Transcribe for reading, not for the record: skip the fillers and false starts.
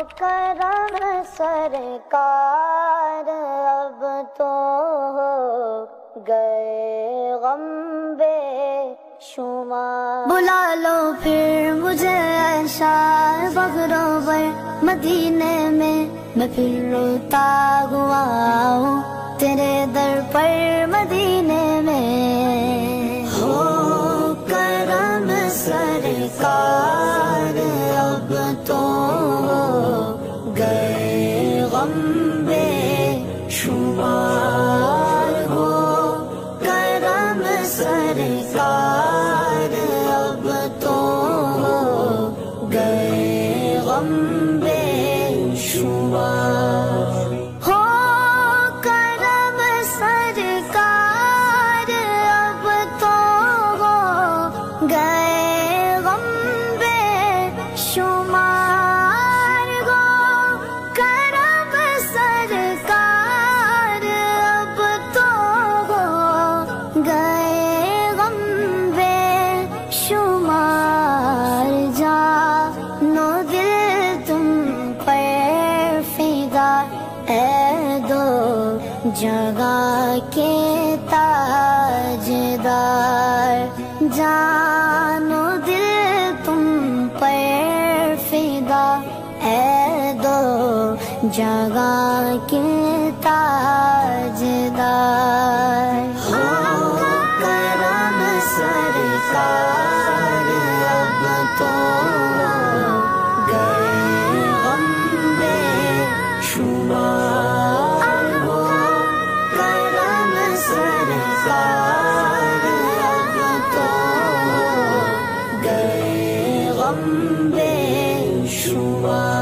کرم سرکار اب تو ہو گئے غم بے شمار، بلا لو پھر مجھے شاہ بغروبر مدینے میں پھر روتا ہوا ہوں تیرے در پر مدینے میں۔ ہو کرم سرکار اب تو ہو گئے غم بے شمار، ہو کرم سرکار اب تو ہو گئے غم بے شمار۔ ہو کرم سرکار اب تو ہو گئے غم بے شمار، ہو کرم سرکار اب تو ہو گئے غم بے شمار۔ جانو دل تم پر فدا اے دو جگہ کے تاجدار، جانو دل تم پر فدا اے دو جگہ کے تاجدار۔ ہو کرم سرکار اب تو ہو گئے غم بے شمار، ہو کرم سرکار اب تو ہو گئے غم بے شمار۔